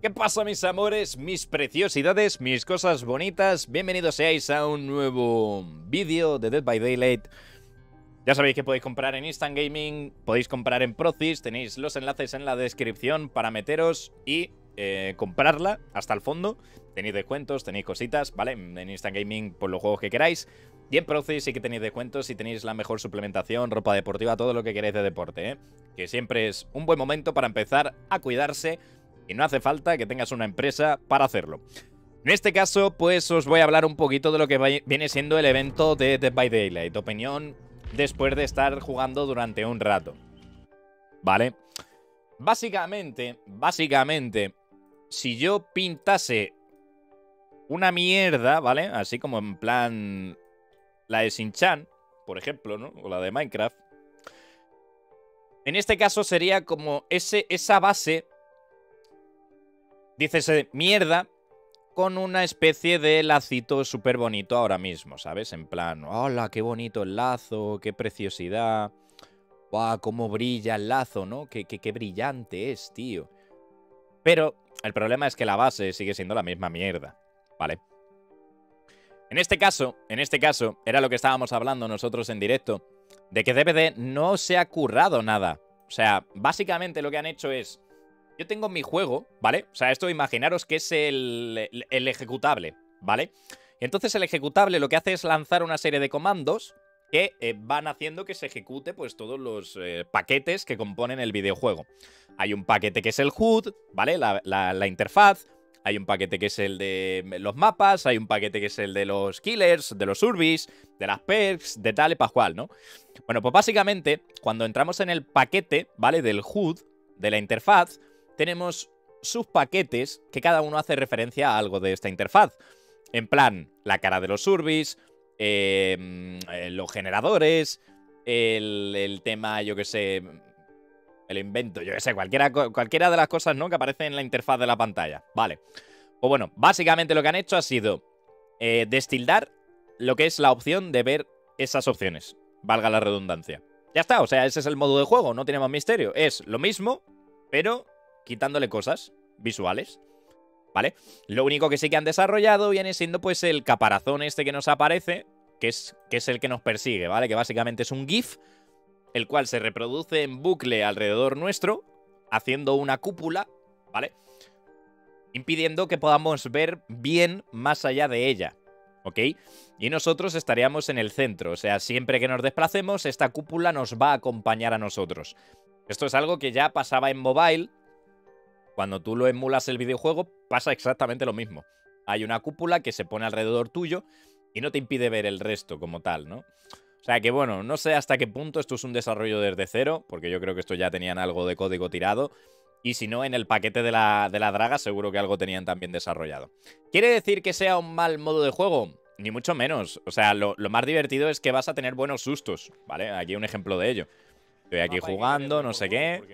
¿Qué pasa, mis amores, mis preciosidades, mis cosas bonitas? Bienvenidos seáis a un nuevo vídeo de Dead by Daylight. Ya sabéis que podéis comprar en Instant Gaming, podéis comprar en Procis, tenéis los enlaces en la descripción para meteros y comprarla hasta el fondo. Tenéis descuentos, tenéis cositas, ¿vale? En Instant Gaming, por los juegos que queráis. Y en Procis sí que tenéis descuentos y tenéis la mejor suplementación, ropa deportiva, todo lo que queráis de deporte, ¿eh? Que siempre es un buen momento para empezar a cuidarse. Y no hace falta que tengas una empresa para hacerlo. En este caso, pues os voy a hablar un poquito de lo que viene siendo el evento de Dead by Daylight. Opinión después de estar jugando durante un rato. ¿Vale? Básicamente, si yo pintase una mierda, ¿vale? Así como en plan la de Shin-Chan, por ejemplo, ¿no? O la de Minecraft. En este caso sería como esa base, dícese mierda, con una especie de lacito súper bonito ahora mismo, ¿sabes? En plan, hola, qué bonito el lazo, qué preciosidad. ¡Guau! Cómo brilla el lazo, ¿no? Qué brillante es, tío. Pero el problema es que la base sigue siendo la misma mierda, ¿vale? En este caso, era lo que estábamos hablando nosotros en directo, de que DBD no se ha currado nada. O sea, básicamente lo que han hecho es... Yo tengo mi juego, ¿vale? O sea, esto imaginaros que es el ejecutable, ¿vale? Y entonces el ejecutable lo que hace es lanzar una serie de comandos que van haciendo que se ejecute pues todos los paquetes que componen el videojuego. Hay un paquete que es el HUD, ¿vale? La interfaz. Hay un paquete que es el de los mapas. Hay un paquete que es el de los killers, de los survis, de las perks, de tal y pascual, ¿no? Bueno, pues básicamente, cuando entramos en el paquete, ¿vale? Del HUD, de la interfaz, tenemos subpaquetes que cada uno hace referencia a algo de esta interfaz. En plan, la cara de los survis, los generadores, el tema, yo que sé, el invento, yo que sé, cualquiera de las cosas, ¿no? Que aparecen en la interfaz de la pantalla. Vale. Pues bueno, básicamente lo que han hecho ha sido destildar lo que es la opción de ver esas opciones. Valga la redundancia. Ya está, o sea, ese es el modo de juego, no tiene más misterio. Es lo mismo, pero quitándole cosas visuales, ¿vale? Lo único que sí que han desarrollado viene siendo pues el caparazón este que nos aparece, que es el que nos persigue, ¿vale? Que básicamente es un GIF, el cual se reproduce en bucle alrededor nuestro, haciendo una cúpula, ¿vale? Impidiendo que podamos ver bien más allá de ella, ¿ok? Y nosotros estaríamos en el centro, o sea, siempre que nos desplacemos, esta cúpula nos va a acompañar a nosotros. Esto es algo que ya pasaba en mobile. Cuando tú lo emulas el videojuego, pasa exactamente lo mismo. Hay una cúpula que se pone alrededor tuyo y no te impide ver el resto como tal, ¿no? O sea que, bueno, no sé hasta qué punto esto es un desarrollo desde cero, porque yo creo que esto ya tenían algo de código tirado. Y si no, en el paquete de la draga seguro que algo tenían también desarrollado. ¿Quiere decir que sea un mal modo de juego? Ni mucho menos. O sea, lo más divertido es que vas a tener buenos sustos, ¿vale? Aquí un ejemplo de ello. Estoy aquí jugando, no sé qué.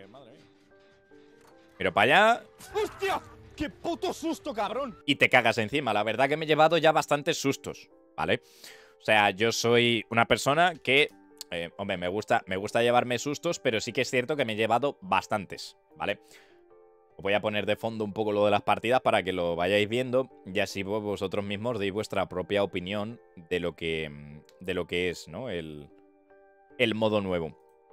Miro para allá. ¡Hostia! ¡Qué puto susto, cabrón! Y te cagas encima. La verdad que me he llevado ya bastantes sustos, ¿vale? O sea, yo soy una persona que... hombre, me gusta llevarme sustos, pero sí que es cierto que me he llevado bastantes, ¿vale? Os voy a poner de fondo un poco lo de las partidas para que lo vayáis viendo y así vosotros mismos deis vuestra propia opinión de lo que es, ¿no? El modo nuevo.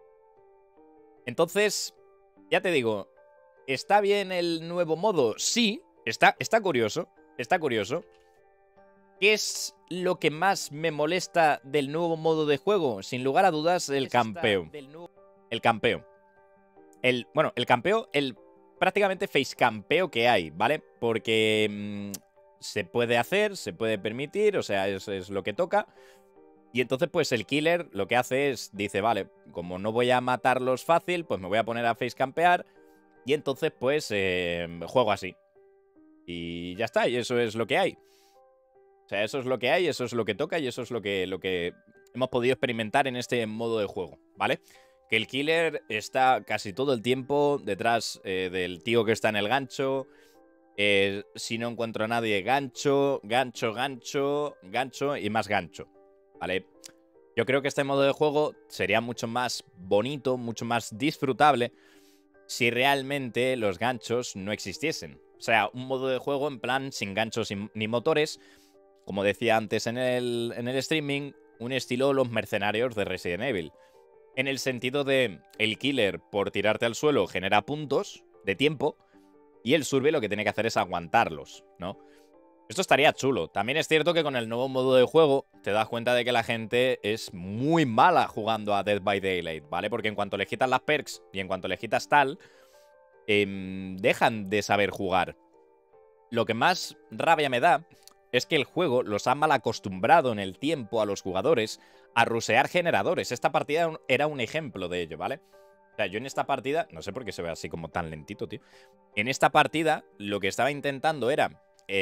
Entonces, ya te digo, ¿está bien el nuevo modo? Sí, está curioso, está curioso. ¿Qué es lo que más me molesta del nuevo modo de juego? Sin lugar a dudas, el campeo. El campeo. Bueno, el campeo, el prácticamente face campeo que hay, ¿vale? Porque se puede hacer, se puede permitir, o sea, eso es lo que toca. Y entonces, pues el killer lo que hace es, dice, vale, como no voy a matarlos fácil, pues me voy a poner a face campear. Y entonces, pues, juego así. Y ya está, y eso es lo que hay. O sea, eso es lo que hay, eso es lo que toca y eso es lo que hemos podido experimentar en este modo de juego, ¿vale? Que el killer está casi todo el tiempo detrás del tío que está en el gancho. Si no encuentro a nadie, gancho, gancho, gancho, gancho y más gancho, ¿vale? Yo creo que este modo de juego sería mucho más bonito, mucho más disfrutable si realmente los ganchos no existiesen. O sea, un modo de juego en plan sin ganchos ni motores. Como decía antes en el streaming, un estilo Los Mercenarios de Resident Evil. En el sentido de el killer por tirarte al suelo genera puntos de tiempo y el surve lo que tiene que hacer es aguantarlos, ¿no? Esto estaría chulo. También es cierto que con el nuevo modo de juego te das cuenta de que la gente es muy mala jugando a Dead by Daylight, ¿vale? Porque en cuanto le quitas las perks y en cuanto le quitas tal, dejan de saber jugar. Lo que más rabia me da es que el juego los ha mal acostumbrado en el tiempo a los jugadores a rusear generadores. Esta partida era un ejemplo de ello, ¿vale? O sea, yo en esta partida, no sé por qué se ve así como tan lentito, tío. En esta partida lo que estaba intentando era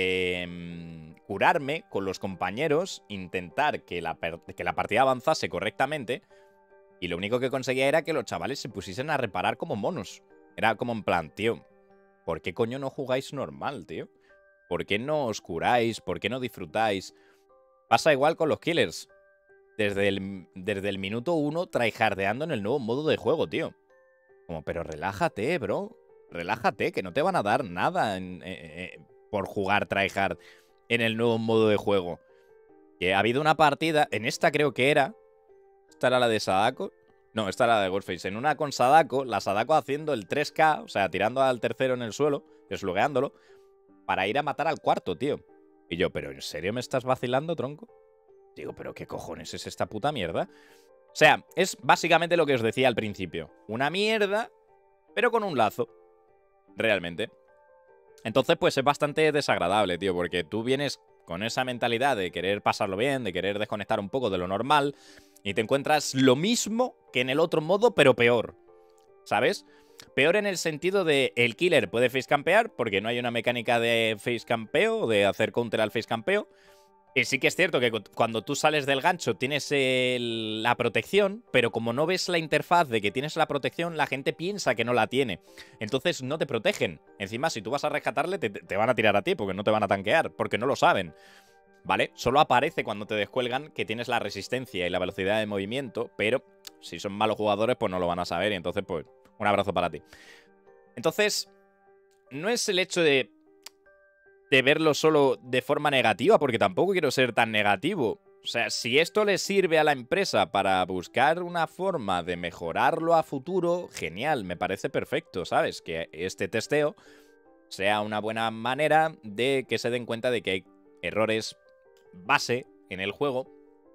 curarme con los compañeros, intentar que la partida avanzase correctamente, y lo único que conseguía era que los chavales se pusiesen a reparar como monos. Era como en plan, tío, ¿por qué coño no jugáis normal, tío? ¿Por qué no os curáis? ¿Por qué no disfrutáis? Pasa igual con los killers. Desde el minuto 1 tryhardeando en el nuevo modo de juego, tío. Como, pero relájate, bro. Relájate, que no te van a dar nada por jugar tryhard en el nuevo modo de juego. Que ha habido una partida, en esta creo que era. Esta era la de Sadako. No, esta era la de Ghostface. En una con Sadako, la Sadako haciendo el 3K, o sea, tirando al tercero en el suelo, deslogueándolo, para ir a matar al cuarto, tío. Y yo, ¿pero en serio me estás vacilando, tronco? Digo, ¿pero qué cojones es esta puta mierda? O sea, es básicamente lo que os decía al principio. Una mierda, pero con un lazo. Realmente. Entonces, pues es bastante desagradable, tío, porque tú vienes con esa mentalidad de querer pasarlo bien, de querer desconectar un poco de lo normal, y te encuentras lo mismo que en el otro modo, pero peor. ¿Sabes? Peor en el sentido de el killer puede facecampear, porque no hay una mecánica de facecampeo, de hacer counter al facecampeo. Y sí que es cierto que cuando tú sales del gancho tienes la protección, pero como no ves la interfaz de que tienes la protección, la gente piensa que no la tiene. Entonces no te protegen. Encima, si tú vas a rescatarle, te van a tirar a ti, porque no te van a tanquear, porque no lo saben. ¿Vale? Solo aparece cuando te descuelgan que tienes la resistencia y la velocidad de movimiento, pero si son malos jugadores, pues no lo van a saber, y entonces, pues, un abrazo para ti. Entonces, no es el hecho de verlo solo de forma negativa, porque tampoco quiero ser tan negativo. O sea, si esto le sirve a la empresa para buscar una forma de mejorarlo a futuro, genial, me parece perfecto, ¿sabes? Que este testeo sea una buena manera de que se den cuenta de que hay errores base en el juego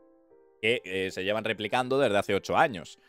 que se llevan replicando desde hace 8 años.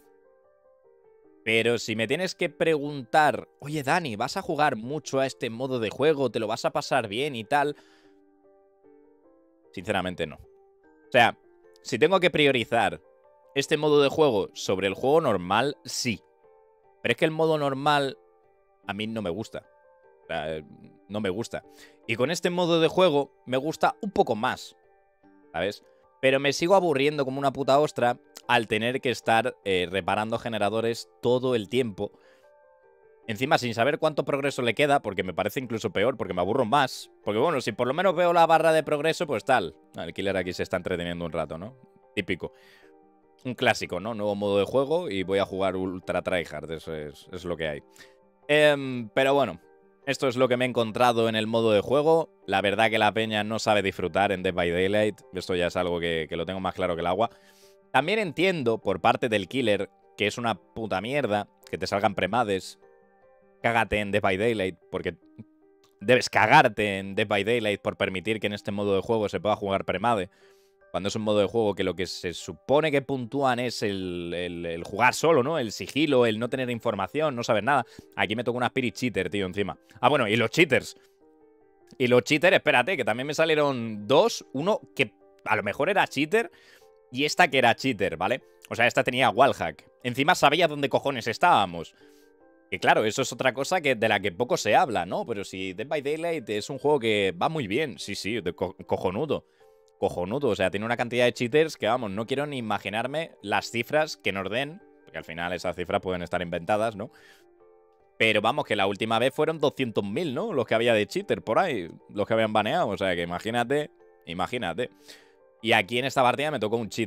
Pero si me tienes que preguntar, oye Dani, ¿vas a jugar mucho a este modo de juego? ¿Te lo vas a pasar bien y tal? Sinceramente no. O sea, si tengo que priorizar este modo de juego sobre el juego normal, sí. Pero es que el modo normal a mí no me gusta. O sea, no me gusta. Y con este modo de juego me gusta un poco más, ¿sabes? Pero me sigo aburriendo como una puta ostra al tener que estar reparando generadores todo el tiempo. Encima, sin saber cuánto progreso le queda, porque me parece incluso peor, porque me aburro más. Porque bueno, si por lo menos veo la barra de progreso, pues tal. El killer aquí se está entreteniendo un rato, ¿no? Típico. Un clásico, ¿no? Nuevo modo de juego y voy a jugar ultra tryhard. Eso es lo que hay. Pero bueno, esto es lo que me he encontrado en el modo de juego. La verdad que la peña no sabe disfrutar en Dead by Daylight. Esto ya es algo que lo tengo más claro que el agua. También entiendo, por parte del killer, que es una puta mierda que te salgan premades. Cágate en Dead by Daylight, porque debes cagarte en Dead by Daylight por permitir que en este modo de juego se pueda jugar premade. Cuando es un modo de juego que lo que se supone que puntúan es el jugar solo, ¿no? El sigilo, el no tener información, no saber nada. Aquí me tocó una Spirit Cheater, tío, encima. Ah, bueno, y los cheaters. Y los cheaters, espérate, que también me salieron dos. Uno que a lo mejor era cheater y esta que era cheater, ¿vale? O sea, esta tenía wallhack. Encima sabía dónde cojones estábamos. Y claro, eso es otra cosa de la que poco se habla, ¿no? Pero si Dead by Daylight es un juego que va muy bien. Sí, cojonudo. Cojonudo, o sea, tiene una cantidad de cheaters que, vamos, no quiero ni imaginarme las cifras que nos den, porque al final esas cifras pueden estar inventadas, ¿no? Pero vamos, que la última vez fueron 200.000, ¿no? Los que había de cheater por ahí, los que habían baneado, o sea, que imagínate. Y aquí en esta partida me tocó un cheater.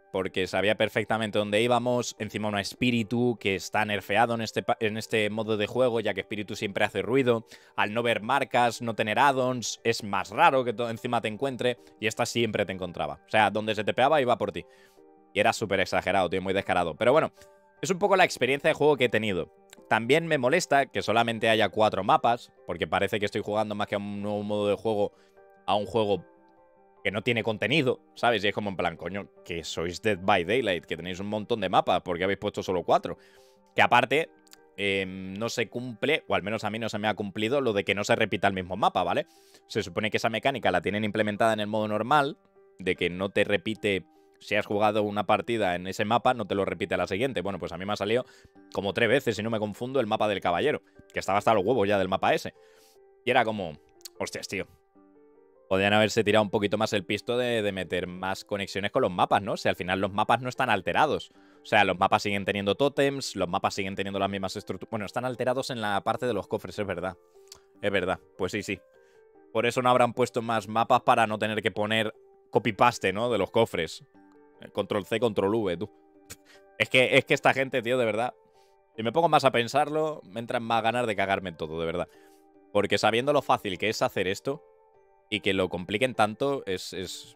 porque sabía perfectamente dónde íbamos. Encima una Espíritu que está nerfeado en este modo de juego, ya que Espíritu siempre hace ruido. Al no ver marcas, no tener addons, es más raro que encima te encuentre, y esta siempre te encontraba. O sea, donde se te pegaba iba por ti. Y era súper exagerado, tío, muy descarado. Pero bueno, es un poco la experiencia de juego que he tenido. También me molesta que solamente haya 4 mapas, porque parece que estoy jugando más que a un nuevo modo de juego, a un juego que no tiene contenido, ¿sabes? Y es como en plan, coño, que sois Dead by Daylight, que tenéis un montón de mapas, porque habéis puesto solo 4. Que aparte, no se cumple, o al menos a mí no se me ha cumplido, lo de que no se repita el mismo mapa, ¿vale? Se supone que esa mecánica la tienen implementada en el modo normal, de que no te repite... Si has jugado una partida en ese mapa, no te lo repite a la siguiente. Bueno, pues a mí me ha salido como 3 veces, si no me confundo, el mapa del caballero. Que estaba hasta los huevos ya del mapa ese. Y era como... Hostias, tío. Podrían haberse tirado un poquito más el pisto de meter más conexiones con los mapas, ¿no? O sea, al final los mapas no están alterados. O sea, los mapas siguen teniendo tótems, los mapas siguen teniendo las mismas estructuras... Bueno, están alterados en la parte de los cofres, es verdad. Es verdad. Pues sí, sí. Por eso no habrán puesto más mapas para no tener que poner copy-paste, ¿no? De los cofres. Control C, Control V, tú. Es que esta gente, tío, de verdad. Si me pongo más a pensarlo, me entran más ganas de cagarme en todo, de verdad. Porque sabiendo lo fácil que es hacer esto y que lo compliquen tanto, es...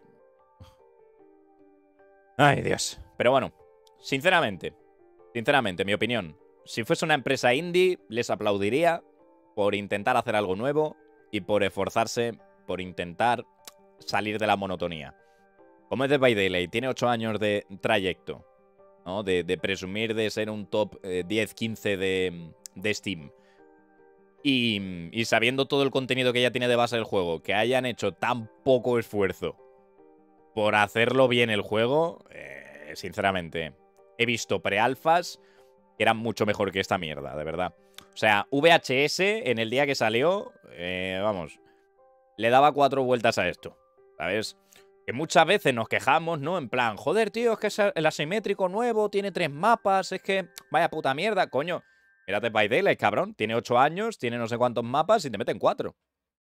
Ay, Dios. Pero bueno, sinceramente, mi opinión. Si fuese una empresa indie, les aplaudiría por intentar hacer algo nuevo y por esforzarse, por intentar salir de la monotonía. Como es Dead by Daylight, tiene 8 años de trayecto, ¿no? De presumir de ser un top 10-15 de Steam. Y sabiendo todo el contenido que ya tiene de base el juego, que hayan hecho tan poco esfuerzo por hacerlo bien el juego, sinceramente, he visto prealfas que eran mucho mejor que esta mierda, de verdad. O sea, VHS en el día que salió, vamos, le daba 4 vueltas a esto, ¿sabes? Que muchas veces nos quejamos, ¿no? En plan, joder, tío, es que el asimétrico nuevo tiene 3 mapas, es que vaya puta mierda, coño. Mírate by Daylight, cabrón. Tiene 8 años, tiene no sé cuántos mapas y te meten 4.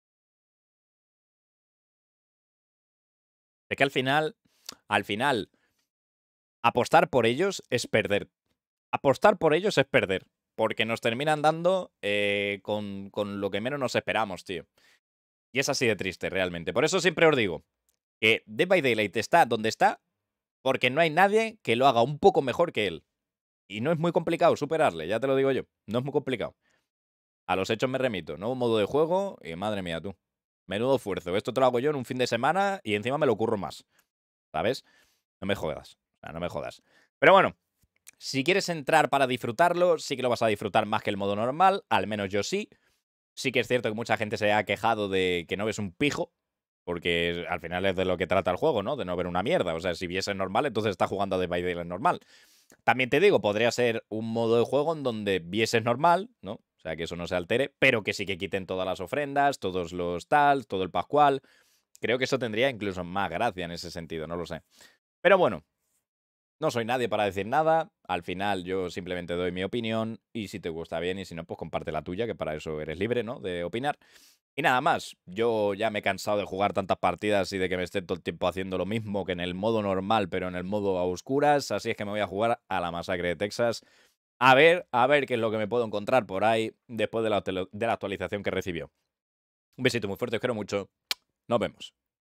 Es que al final, apostar por ellos es perder. Apostar por ellos es perder. Porque nos terminan dando con lo que menos nos esperamos, tío. Y es así de triste, realmente. Por eso siempre os digo que Dead by Daylight está donde está porque no hay nadie que lo haga un poco mejor que él. Y no es muy complicado superarle, ya te lo digo yo. No es muy complicado. A los hechos me remito. Nuevo modo de juego y madre mía, tú. Menudo esfuerzo. Esto te lo hago yo en un fin de semana y encima me lo curro más. ¿Sabes? No me jodas. O sea, no me jodas. Pero bueno, si quieres entrar para disfrutarlo, sí que lo vas a disfrutar más que el modo normal. Al menos yo sí. Sí que es cierto que mucha gente se ha quejado de que no ves un pijo. Porque al final es de lo que trata el juego, ¿no? De no ver una mierda. O sea, si viese normal, entonces está jugando a Dead by Daylight normal. También te digo, podría ser un modo de juego en donde vieses normal, ¿no? O sea, que eso no se altere, pero que sí que quiten todas las ofrendas, todos los tal, todo el pascual. Creo que eso tendría incluso más gracia en ese sentido, no lo sé. Pero bueno, no soy nadie para decir nada. Al final yo simplemente doy mi opinión y si te gusta bien y si no, pues comparte la tuya, que para eso eres libre, ¿no? De opinar. Y nada más, yo ya me he cansado de jugar tantas partidas y de que me esté todo el tiempo haciendo lo mismo que en el modo normal, pero en el modo a oscuras, así es que me voy a jugar a la masacre de Texas. A ver qué es lo que me puedo encontrar por ahí después de la actualización que recibió. Un besito muy fuerte, os quiero mucho. Nos vemos.